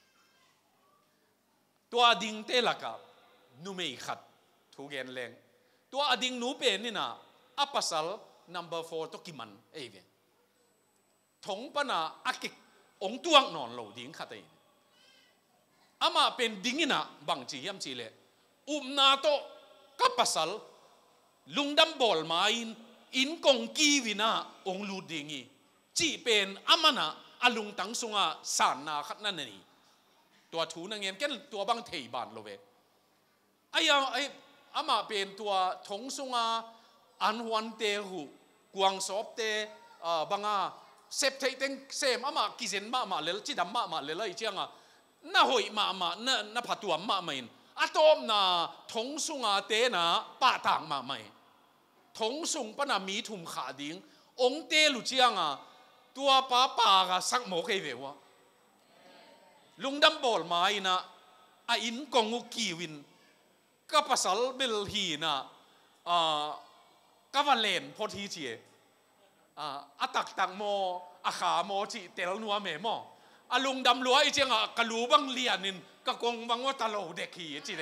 ตัวดิ่งเตลักะนูไม่ขัดทุกเงินแรงตัวดิ่งนูเป็นนี่นะอัปสัลnumber four ตกิมันเอเวถงปนาอากิกองตวงนอนเหลาดิ่งขัดเองอามาเป็นดิ่งนะบางจียมจีเลอุมนาโตกับปัสสลลุงดัมบอลมาอินอินกงกีวินาองลูดิ่งจีเป็นอามานะอาลุงตังสุงาสานนาขัดนั่นนี่ตัวถูนังเงินแค่ตัวบางเทบานโลเวไอ้ยังไอ้อามาเป็นตัวถงสุงาอันวันเตหูกวางสอบเตบางอาเซฟเทติงเซมอามากิเซนมามาเลลจีดำมามาเลลไอเจียงอ่ะน่าหอยมามาน่าน่าผัดตัวมาไม่อะตอมน่ะถงสุงอาเตน่ะป้าต่างมาไม่ถงสุงปนามีถุมขาดิ้งองเตลุเจียงอ่ะตัวป้าป้ากะสักหมกเอเววะลุงดำบอลมาอินะอินกงุกีวินก็ภาษาเบลฮีนะอ่าก็วันเลนพอทีเจียอาตักตักโมอาขาโมจิเตลนัวเมโมอาลุงดำลัวอีเจียงอ่ะกะลูบังเลียนินกะกงบังว่าตะโลเด็กขี่จีเด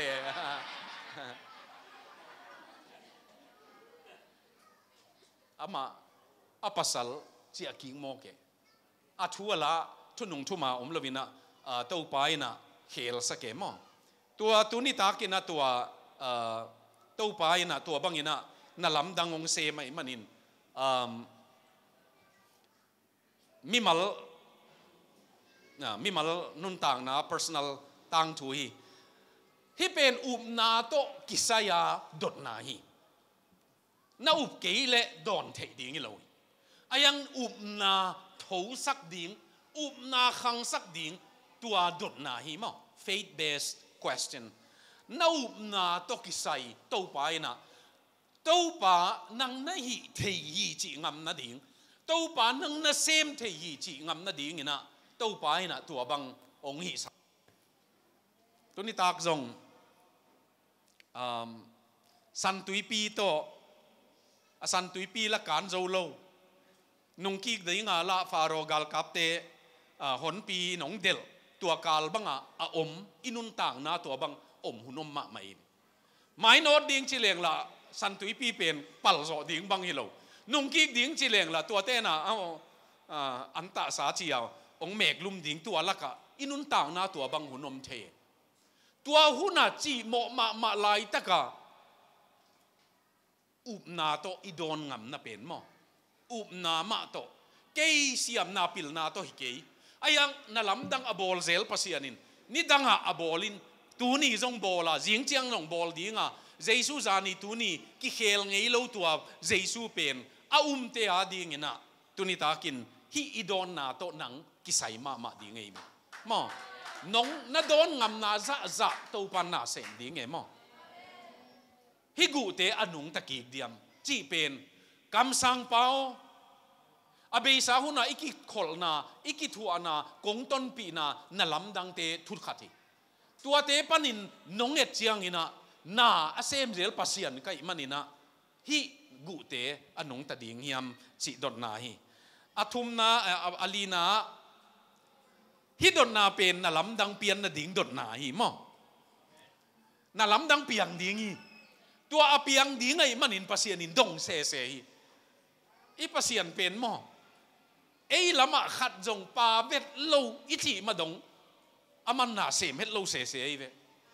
อามาอาปัสสลจีอากิงโมเกอาทัวละทุนงทุมาอมลวินะเต้าไปนะเฮลสเกมตัวตัวนี้ตากินะตัวเต้าไปนะตัวบังยินะนั่นลำดังองเซไม่มันินมิมัลมิมัลนุนต่างนะ personal ต่างทุยที่เป็นอุปนาโตกิสยาดดนาฮีน่าอุปเกยเลดอนเทดิ้งเลยอายังอุปนาทูสักดิ้งอุปนาขังสักดิ้งตัวดดนาฮีมั้ง faith based question น่าอุปนาโตกิสยตัวไปนะตัวป่านังนาฮีเทียจีงามนาดิ้งตัวป่านังนาเซมเทียจีงามนาดิ้งนะตัวไปนะตัวบังองฮีสักตัวนี้ตากจงสันตุยปีโตสันตุยปีละการโจโลนุงกีกได้งาละฟาโรกาลกับเตหนปีหนองเดลตัวกาลบังอ่ะอมอินุนต่างนาตัวบังอมหุนอมมะไม่หมายโนดดิ้งจิเลงละสันตุยปีเป็นปัลโซดิ้งบังฮิโลนุงกีกดิ้งจิเลงละตัวเตน่ะเอาอันตาสาจีเอาองเมกลุมดิ้งตัวละกะอินุนต่างนาตัวบังหุนอมเทตัวหุนาจีโมมามาลายตะกะอุปนาโตอิดอนงำนาเป็นมั้งอุปนามาโตเกยเสียมนาปิลนาโตฮิเกยอายังนาลำดังอบอลเซลปัสยานินนี่ดังหาอบอลินตูนี่จงบอลละจิงเจียงจงบอลดีงาเจสูจานี่ตูนี่กิเคลไงเล่าตัวเจสูเป็นอาอุมเตอาดีงนะตูนี่ตากินฮิอิดอนนาโตหนังกิไซมามาดีไงมั้งน้องน่าโดนงำนาจะจะตัวปันนาเสนดีไงมั้งฮิกูเตอนุงตะกีเดียมจีเป็นกำสังเปาอเบสาหุนาอิกิขลนาอิกิทัวนากงต้นปีนานาลำดังเตทุดขัดตัวเตปันินน้องเอ็ดเจียงอินะนาอาเซมเรลปัสยันก็อิมันอินะฮิกูเตอนุงตะดีงยมจีดดนาฮิอาทุมนาอาลีนาฮิดดนาเป็นนาลำดังเปียนนาดิ่งดดนาฮิมั้งนาลำดังเปียงดิ่งฮีตัวอาเปียงดิ่งไงมันอินปัสยันอินดงเสเสฮีอีปัสยันเป็นมั้งเอ้ละมาขัดจงปาเวทโลอิจิมาดงอามันนาเสมเฮตโลเสเสฮีเว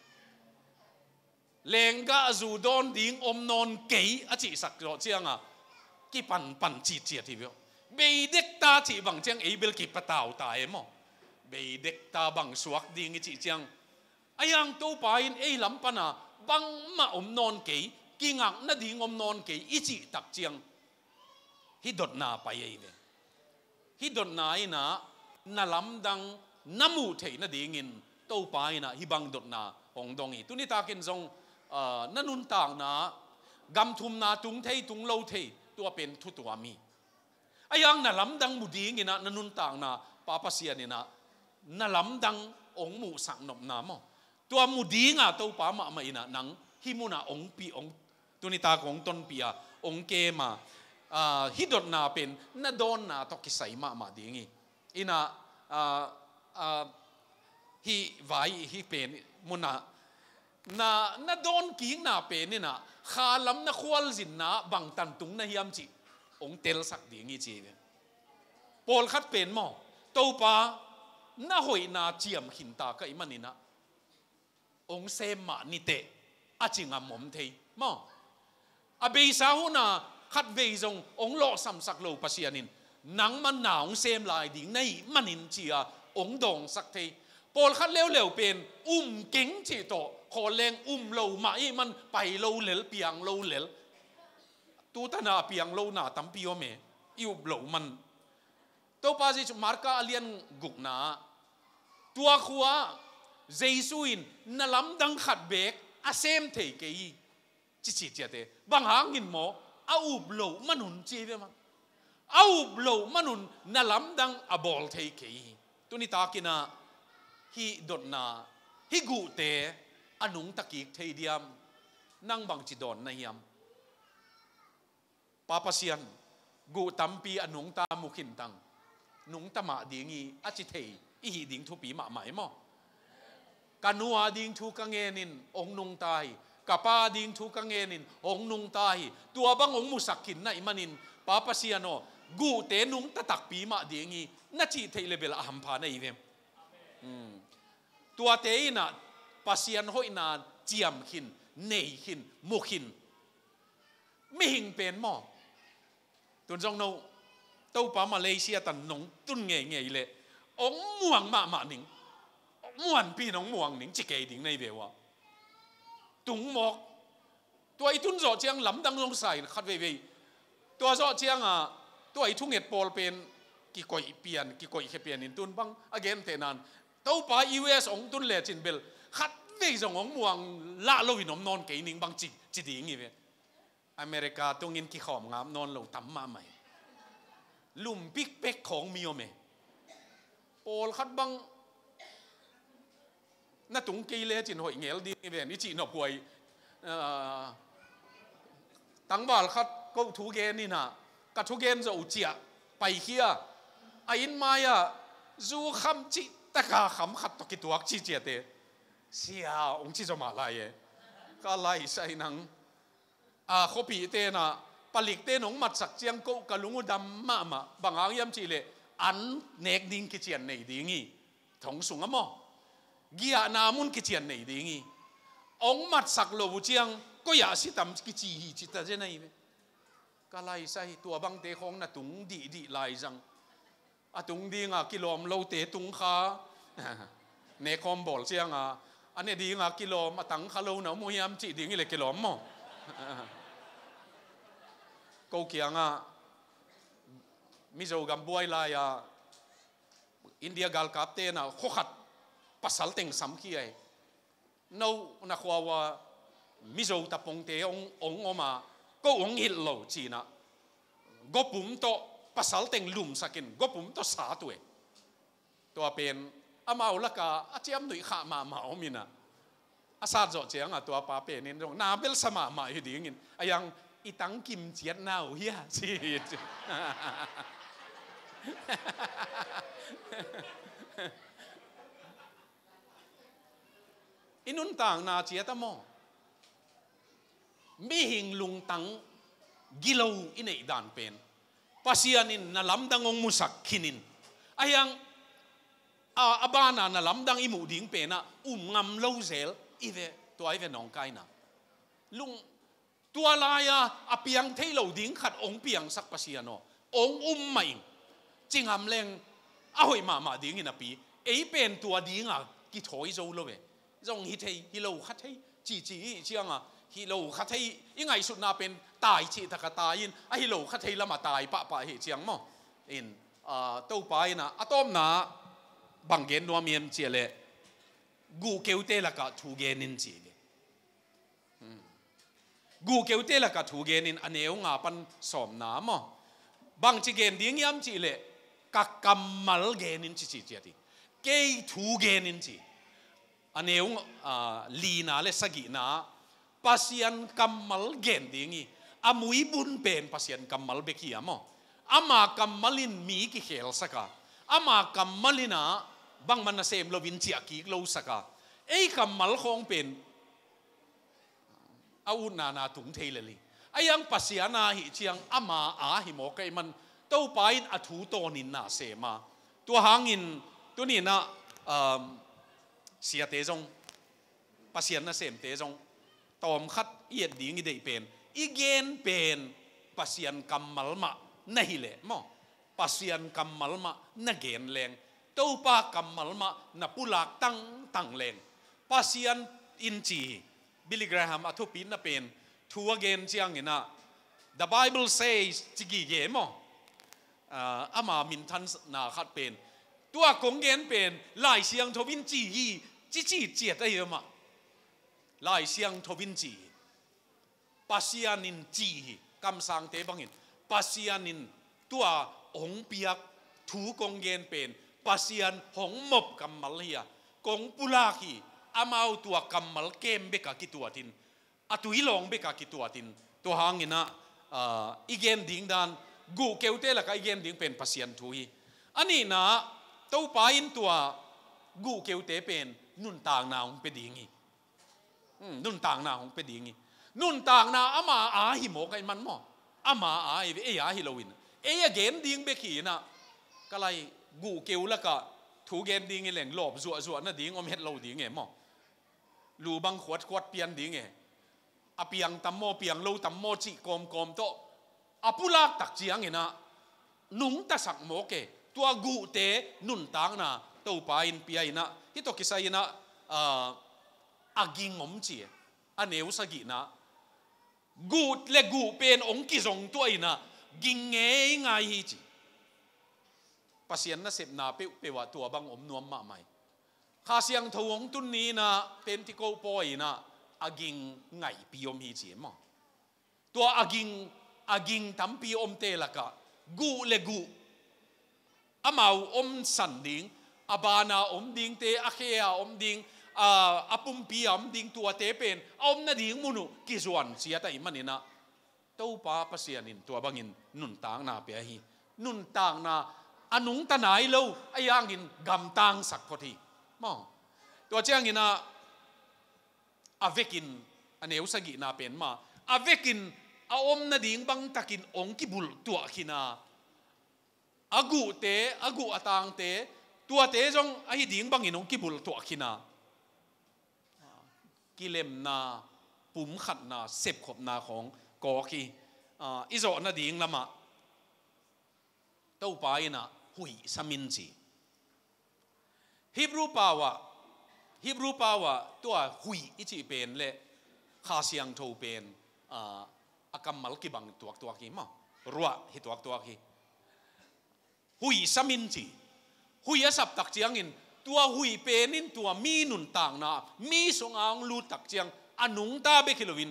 เลงกาจูดอนดิ่งอมนอนเกยอจิสักโรเจียงอ่ะกี่ปันปันจีเจียทีเดียวเบยเด็กตาจีบังเจียงเอเบลกี่ปะตาวตายมั้งเบยเด็กตาบังสวกดิ่งจีเจียงอายังตัวไปเอ้ลำปนาบังมาอมนอนเกยกิ่งักนาดิ่งอมนอนเกยอิจิตักเจียงฮิดดนาไปเอเวฮิดดนาอินะนาลำดังน้ำมูเทนาดิ่งินตัวไปนะฮิบังดดนาองดงอีตุนิตากินทรงนั่นนุนต่างนะกำทุมนาตุงเทตุงโลเทตัวเป็นทุตัวมีอายังนาลำดังมุดีงินะนั่นนุนต่างนะปาปเสียนี่นะนาลำดังองมูสังนบนามตัวมุดีงาตัวปามาไม่นะนังฮิมุนาองปีองตุนิตาของต้นปีอะองเกมาฮิดดนาเป็นนาโดนนาตกิไซมามาดีงี้อินะฮิไว้ฮิเป็นมุนานานาโดนกิ้งนาเป็นนี่นะขาลำนาควอลจินนาบังตันตุงนาฮิมจิองเตลสักดีงี้จีเนี่ยปอลคัดเป็นมั้งตัวปานาหอยนาเจียมหินตาก็อิมันนี่นะองเซมานิเตอาจิงามมเทมั้งอเบสาหุนาขัดเวจงองโลสัมสักโลปัสยานินนังมันหนาวเซมลายดิ่งในมันนินเจียองดงสักเทปอลคัดเลี้ยวเลี้ยวเป็นอุ้มเก่งจีโตขอแรงอุ้มโลมาอีมันไปโลเหลลเปียงโลเหลลตูตนาเปียงโลนาตั้มปิโอเมอิวโลมันตัวป้าจิมาร์กาเลียนกุกนาตัวขัวเจสุอินนั่นลำดังขัดเบกอาเซมเทเกยจิจิเจเตบางหางินหมอเอาอุบโลมันหุนจีเวมั้งเอาอุบโลมันหุนนั่นลำดังอบอลเทเกยตัวนี้ตากินาฮิดดนาฮิกูเตอนุงตะกิกเทเดียมนั่งบังจิดอนนายมปาปเซียนกูตั้มปีอันนุ่งตามุขินตังนุ่งตามาดิ่งอีอาจิเทยอีหิดิ่งทุปีมาใหม่หม้อกันนัวดิ่งทุกังเงินินองนุ่งตายกับป้าดิ่งทุกังเงินินองนุ่งตายตัวบังองมุสักขินนะอิมันนินป้าปัสยานอกูเตนุ่งตะตักปีมาดิ่งอีนัจิเทยเลเบลอาหัมพานะอีเวมตัวเตยน่ะปัสยันหอยนานเจียมขินเนยขินมุขินไม่หิงเป็นหม้อตุนจงโนเต้าป้ามาเลเซียตันนงตุนเงยเงยเลยองม่วงมามาหนิงม่วนพี่น้องม่วงหนิงจิเกยดิ่งในเบวะตุงหมอกตัวไอ้ตุนจอเจียงหลำดังลงใส่คัดเวเวตัวจอเจียงอ่ะตัวไอ้ทุ่งเห็ดปอลเป็นกี่ก่อยเปลี่ยนกี่ก่อยแค่เปลี่ยนนินตุนบังอเกนเตนันเต้าป้ายูเอสองตุนเลจินเบลคัดเวจงองม่วงละโลวินอมนอนเกยหนิงบังจิจิดิ่งอีเวอเมริกาตรงเงินกี่ขอมงามนอนลงตั้มมาใหม่ลุ่มปิกเป็กของมีโอเมโอลคัดบังน่าตุงกีเลจินหอยเงลดีเวนนี่จีนอบหวยตั้งบาลคัดก็ทุเกนนี่นะกัดทุเกนจะอุจจาไปเคียไอ้อินมายะจูคำจิตะกาคำขัดตกิตัวจีเจเตเสียองค์จีจะมาไล่ก็ไล่ใส่หนังอ่าเขาปีเตนะผลิตเตนองมัดสักเจียงก็กะลุงดำมามาบางอย่างยำจีเลอันเนกดิ้งกิจเจียนในดิ้งอีทงสุงอ่ะมั้งกียนามุนกิจเจียนในดิ้งอีองมัดสักโลบุเจียงก็อยากสิทำกิจฮีจิตเจนในเวก็ไล่ใส่ตัวบางเตของน่ะตุงดีดีไล่จังอะตุงดิ้งอ่ะกิโลมโลเตตุงขาเนคอมบอลเจียงอ่ะอันนี้ดิ้งอ่ะกิโลมาตั้งขาโลน่ะมวยยำจีดิ้งอีเลยกิโลมมั้งกูเกียงอ่ะมิโซกัมบวยลายอ่ะอินเดียกัลกับเตน่ะขวัดภาษาเต็งสัมขี้ไอ้นู่นนักว่าว่ามิโซตะปงเตององออกมาก็องฮิลโลจีน่ะก็ปุ่มโตภาษาเต็งลุ่มสักินก็ปุ่มโตสาตัวตัวเป็นอามาอุลกาอาเจียมหนุ่ยขามามาอมินะอาซาจอเจียงอ่ะตัวป้าเป็นนี่ตรงนาเบลสมามาอยู่ดีงินไอ้ยังอีตังกิมเจียนน่าวเฮียสิอินุนต่างนาเจียตมอมีหิงลุงตังกิโลอินเอดานเป็นปัสยานินนาลำดังองมุสักขินินไอ้ยังอาอาบานานาลำดังอิมูดิ่งเป็นนะอุ้มงำโลเซลอีเวตัวไอเวน้องไก่นะลุงตัวลายอ่ะอเปียงเทโลดิ้งขัดองเปียงสักปัสยานอองอุ้มไม่จริงหำแรงเอาไว้มามาดิ้งอินาปีไอเป็นตัวดิ้งอ่ะกี่ถอยโจโลเวจงฮิตเฮฮิโลขัดเฮจีจีเชียงอ่ะฮิโลขัดเฮยังไงสุดน่าเป็นตายชีตะกตายอินไอฮิโลขัดเฮละมาตายปะปะเฮเชียงมั้งอินอ่าเต้าไปนะอะตอมนะบังเกนนัวเมียมเจเลกูเกวเตละกะทูเกนินจีกูเกวเตละกะทูเกนินอันเอวงาปันสอมน้ำอ่ะบางจีเกนดิ้งยามจีเลกักกัมมัลเกนินจีจีเจติเกยทูเกนินจีอันเอวอ่าลีนาเลสกินาปัสยันกัมมัลเกนดิ้งอีอามุยบุญเป็นปัสยันกัมมัลเบกียามอ่ะอามากัมมัลินมีกิเขลสกาอามากัมมัลินาบางมันน่ะเซมโลวินเจียกีโลสกาไอ้กัมมัลคงเป็นอาวุธนานาถุงเทเลลีไอ้ยังปัสยานาหิเชียงอามาอาหิโมกไอ้มันเต้าไปอัถูโตนินนาเสมาตัวหางินตัวนี้นะเสียเตจงปัสยานาเสมเตจงตอมคัดเอียดดิ้งอีเดเป็นอีเกนเป็นปัสยานกัมมัลมาไม่เละมั้งปัสยานกัมมัลมาน่าเกนแรงเต้าปากัมมัลมาน่าปุลักตั้งตั้งแรงปัสยานอินจีบิลลี่แกรแฮมอธุปินน่ะเป็นทัวเกนเจียงเงินะ The Bible says จิกิเกมอ่ะอามามินทันนาคัดเป็นตัวกงเกนเป็นลายเสียงทวินจีฮีจีจีเจียดได้เยอะมั้งลายเสียงทวินจีปัสยานินจีคำสั่งเตบังอินปัสยานินตัวองเปียกถูกงเกนเป็นปัสยานหงมบกัมมัลเฮียกงปุลาคีอามาตัวกัมมัลเกมเบกากิตัวตินอตุยลองเบกากิตัวตินตัวหางอินะอีเกนดิ้งดานกูเกลเตละก็เย็นดิ้งเป็นปัสยันทุยอันนี้นะเต้าปาอินตัวกูเกลเตเป็นนุ่นต่างนาของเป็ดดิ้งนุ่นต่างนาของเป็ดดิ้งนุ่นต่างนาอามาอาหิโมกันมันมั้งอามาอาเอเอียฮิโลวินเอียเกนดิ้งเบขีนะก็เลยกูเกลแล้วก็ถูเกนดิ้งเหล่งหลบจั่วจั่วนั่นดิ้งอมเฮ็ดโลดิ้งไงมั้งรูบังขวดขวดเปียนดิ้งไงอเปียงตัมโมเปียงโลตัมโมจิกอมกอมโตอปุลักตักเจียงไงนะนุ่งตะสักโมเกตัวกูเตนุ่นต่างนาเต้าปาอินเปียนะที่ตกิสัยนะอากิงอมจีอันเอวสกินะกูเลกูเป็นองค์กิจงตัวอินะกิงเงยไงฮิจิปัสยันนะเสพนาเปเปว่าตัวบังอมนวมมาไม่ข้าเสียงทวงตุนนี้นะเป็นที่กูปอยนะอากิงไงปีอมฮิจิมั้งตัวอากิงอากิงทำปีอมเตละกะกูเลกูอามาอมสันดิงอาบานาอมดิงเตอาเคียอมดิงอาปุ่มปีอมดิงตัวเตเป็นอมนาดิงมุนุกิจวันเสียแต่มันนี่นะเต้าป้าปัสยานินตัวบังินนุนต่างนาเปียฮีนุนต่างนาอนุงตะไหนเล่าไอ้ยังกินกำตังสักพอดีมองตัวเจ้างินนะอาเวกินอันเอวสกินาเป็นมาอาเวกินอาอมนาดิงบังตะกินองกิบุลตัวกินาอากูเตอากูอตางเตตัวเตจงไอ้ดิ่งบังอินองกิบุลตัวกินากิเลมนาปุ่มขัดนาเสพขบนาของกอกีอิโซนาดิ่งละมาเต้าไปนะหุยสมินจีฮิบรูปาวะฮิบรูปาวะตัวหุยอิจิเป็นเละข้าเสียงโทเป็นอากรรมมัลกิบังตัวตัวกีมารัวฮิตัวตัวกีหุยสมินจีหุยสับตักเจียงอินตัวหุยเป็นนินตัวมีนุนต่างนามีสงางลูตักเจียงอนุงตาเบคิโลวิน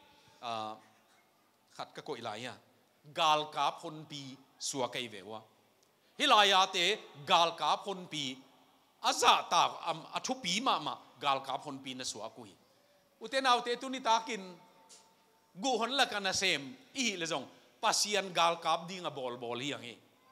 ขัดกะโกอิลายะกาลกาพนปีสัวไกเววะฮิลายาเตกาลกาพนปีอาซาตาอัทุปีมามากาลกาพนปีนสัวกุยอุเทนาวเตตุนิตากินกูหันละกันนะเซมอีเลจงปัสยันกาลกาบดิ้งบอลบอลเฮียงเอ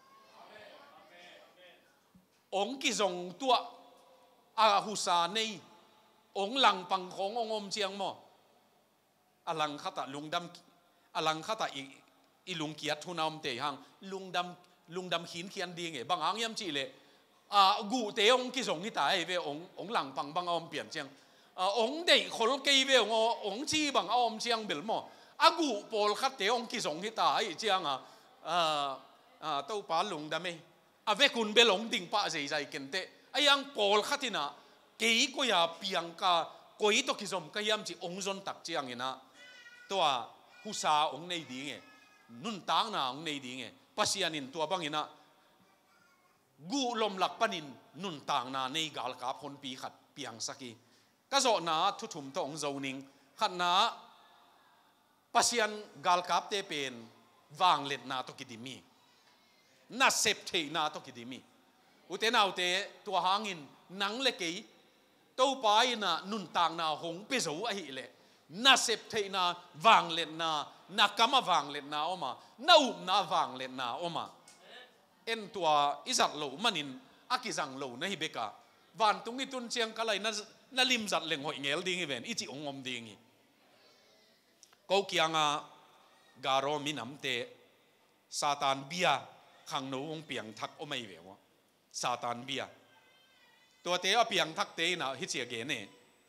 องกิจงตัวอาหุสาในองหลังปังขององอมเจียงมออลังขตะลุงดำอลังขตะอีอีลุงเกียรติทุนอมเตหังลุงดำลุงดำขีนเขียนดีไงบางอังยำจีเลยอ่ากูเตองกิจงนี่ตายเวององหลังปังบางอมเปลี่ยนเจียงอ่าองเด็กคนเกยเวงองจีบางอมเจียงเบลมออากูโปลขัดเตองกิจงนี่ตายเจียงอ่ะอ่าอ่าเต้าป้าลุงดำเมอาเวกุนเบลงดิ่งป้าใจใจกันเตไอ้ยังโปลขัดที่น่ะเกี่ยก็อย่าเปียงกาก็อีตกิจงก็ยังจีองจนตักเจียงเงี้ยนะตัวหุสาองในดีไงนุ่นต่างนาองในดีไงปัสยานินตัวบังเงี้ยนะกูลมหลักปนินนุ่นต่างนาในกาลกาพนปีขัดเปียงสักีก็โจนาทุถุมตองเจ้านิงขัดนาปัสยันกาลกาเตเป็นวางเล็ดนาตกิดิมีน่าเสพเทนาตกิดิมีอุเทนเอาเตตัวหางินนังเล็กยี่เต้าไปน่ะนุ่นต่างนาหงเปโซไอเล่น่าเสพเทนาวางเล็ดนานักกรรมวางเล็ดนาออกมาน่าอุบนาวางเล็ดนาออกมาเอ็นตัวอิสัตโลมันินอากิจังโลนะฮิเบกาวันตรงนี้ตุนเชียงกันเลยนั่นนั่นลิมจัดเล่งหอยเงลดิ้งอีเวนอิจิองอมดิ้งอีก็เกี่ยงอ่ะการอมินำเตซาตานเบียขังโนองเปียงทักอไม่เววซาตานเบียตัวเตอเปียงทักเตน่ะฮิเจียเกเน่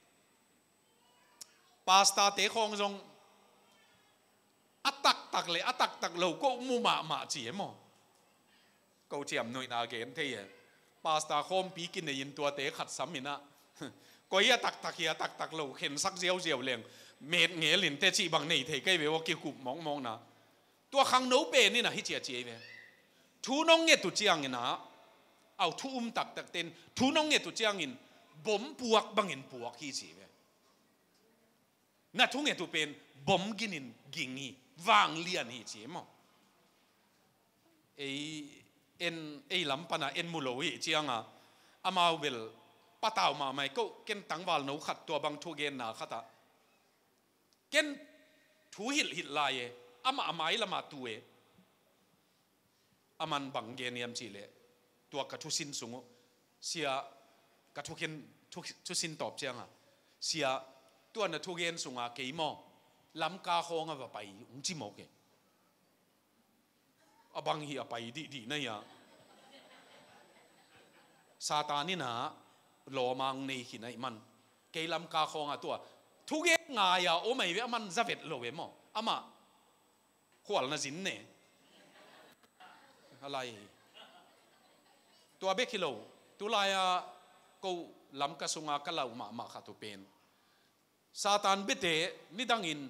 ปาสตาเตคงจงอัตักตักเลยอัตักตักโลก็มูมามาเจียมอก็เจียมหน่วยนาเกนเทียปาสตาคมปีกินในยินตัวเตขัดซ้ำมินะก็ยาตักตักยาตักตักโลเห็นสักเจียวเจียวเลียงเม็ดเงี้ยลินเตจีบางในเทใกล้เววกิกุบมองมองนะตัวขังโนเปนี่นะฮิเจียเจียเวทูน้องเงี้ยตุเจียงนะเอาทูอุ้มตักตักเต้นทูน้องเงี้ยตุเจียงอินบ่มปวกบางอินปวกฮิเจียเวน่ะทุกเงี้ยตุเป็นบ่มกินินกิงฮีวางเลียนฮิเจียมอเอเอ็นเอลำปนาเอ็นมุโลฮิเจียงอ่ะอามาเวลป้าตาวมาไม่ก็เก็นตั้งวาลนูขัดตัวบางทุเกนนาขัดอ่ะเก็นถูหิลหิลลายอามาอาไม้ละมาตัวอามันบังเกนียมจีเลตัวกระทุสินสูงเสียกระทุกินทุสินตอบเจียงอ่ะเสียตัวนั้นทุเกนสูงอ่ะเกี่ยมอลำกาโคงอ่ะไปอุ้งจิโมกเกอบังเฮียไปดีดีนะยาซาตานี่นะโลมังในขินไอมันเกี่ยลำกาโคงอ่ะตัวทุเกนงายอ่ะโอ้ไม่เว้มันจะเวทโลเวมออามาขวลน่ะสินเนี่ยอะไรตัวเบคิโลตัวลายกูลำกระสุงากะเหล่ามามาขัดตัวเป็นซาตานเบเตนี่ดังอิน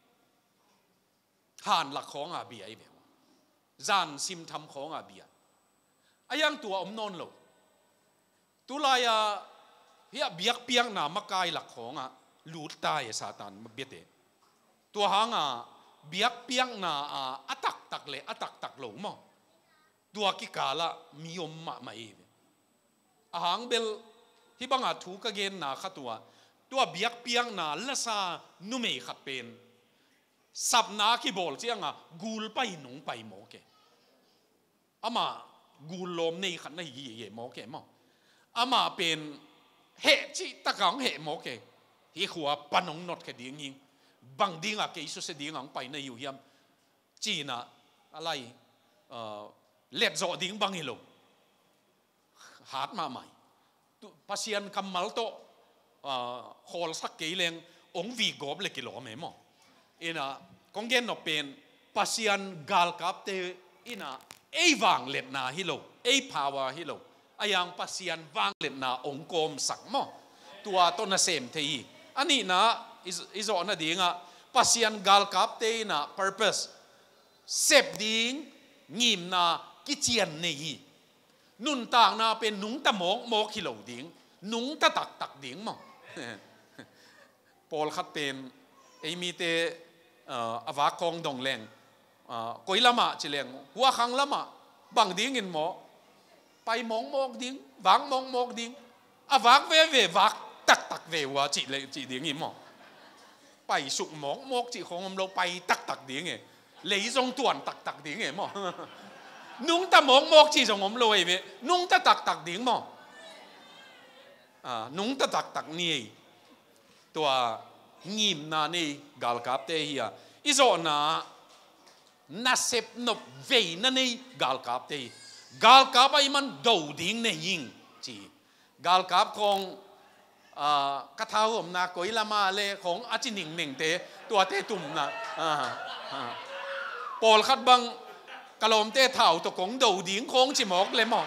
หานหลักของอาเบียไอเบจานซิมทำของอาเบียไอยังตัวอมนนโลตัวลายเฮียเบียกเปียงหนามกายหลักของอ่ะลูดตายซาตานเบเตตัวหางอ่ะเบียกเปียงหนาอัตักตักเลยอัตักตักหลงมั้งตัวกิกาละมีอมมาไม่อาหางเบลที่บังอาถูกเกณฑ์นาขัตัวตัวเบียกเปียงนาละซานุเมขัดเป็นสับนาคีบอลเจียงอ่ะกูลไปหนุ่งไปหมอเกอามากูลลมในขัดในยี่เย่หมอเกมั้งอามาเป็นเหตุที่ตะกังเหตุหมอเกที่ขัวปนงนดแค่ดิ้งยิงบางดิ้งอ่ะเกยสุดเสียดิ้งอ่ะไปในอยู่ยามจีน่ะอะไรเล็ดโจดิ้งบางฮิโลหาดมาใหม่ปัสยันคำมัลโตโฮลสักกี่เลงองวีกอบเล็กกิโลเมมออินะคงเกนนกเป็นปัสยันกาลกับเตอินะเอวังเล็ดนาฮิโลเอพาวาฮิโลอายังปัสยันวังเล็ดนาองกอมสักมอตัวต้นเสมเทียอันนี้นะอิโซนะดิ้งอ่ะปัสยันกาลกับเตนะ purpose เสพดิ้งงิมนากิเจียนนี่นุนต่างนาเป็นนุงตะหมอกหมอกฮิโลดิ้งนุงตะตักตักดิ้งมั้งปอลขัดเป็นไอมีเตอวากคองดงแรงกุยละมาจิเลงหัวขังละมาบังดิ้งอินหมอไปมองหมอกดิ้งวังมองหมอกดิ้งอวากเวเววักตักตักเววะจิเลจิดิ้งอินหมอไปสุกหมอกหมอกจิของเราไปตักตักดิ้งเอเลยทรงต่วนตักตักดิ้งเอหมอนุ่งตะหมอกหมอกจีจงอมลอยเวนุ่งตะตักตักดิ้งมั้งอ่านุ่งตะตักตักนี่ตัวงิมนานี่กาลกับเตฮียอิโซนานาเซปนบเวนันนี่กาลกับเตกาลกับไอ้มันดูดิ้งเนี่ยยิงจีกาลกับของอ่ากระทาวมนาโกยละมาเลของอาจินิงหนึ่งเตตัวเตตุ่มนะอ่าปอลขัดบังกะลมเตะเท่าตัวกงดูดิ้งโค้งจิมอกเลยมั้ง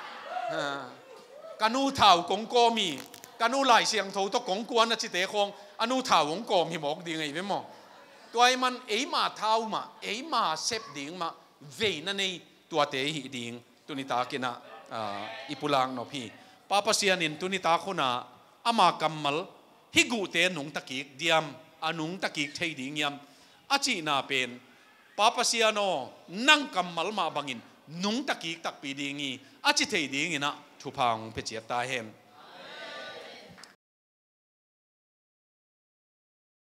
กานูเท่ากงโกมีกานูไหลเสียงโถตัวกงกวนนะจิเตะโค้งอนูเท่าวงโกมีหมอกดิ้งไงไม่มั้งตัวไอ้มันเอ๋มาเท่ามาเอ๋มาเซฟดิ้งมาเวนั่นนี่ตัวเตะหิดิ้งตัวนี้ตากินะอิปุลังนอพี่ป้าปัสยานินตัวนี้ตาคนน่ะอามากัมมัลฮิกูเตนุงตะกิกเดียมอนุงตะกิกเทดิ้งยามอาจีนาเป็นป้าปัสยาโนนั่งกำมัลมาบังอินนุงตะกี้ตักปีดีงี้อาจิเทดีงี้นะทุพังเพจิตตาเห็น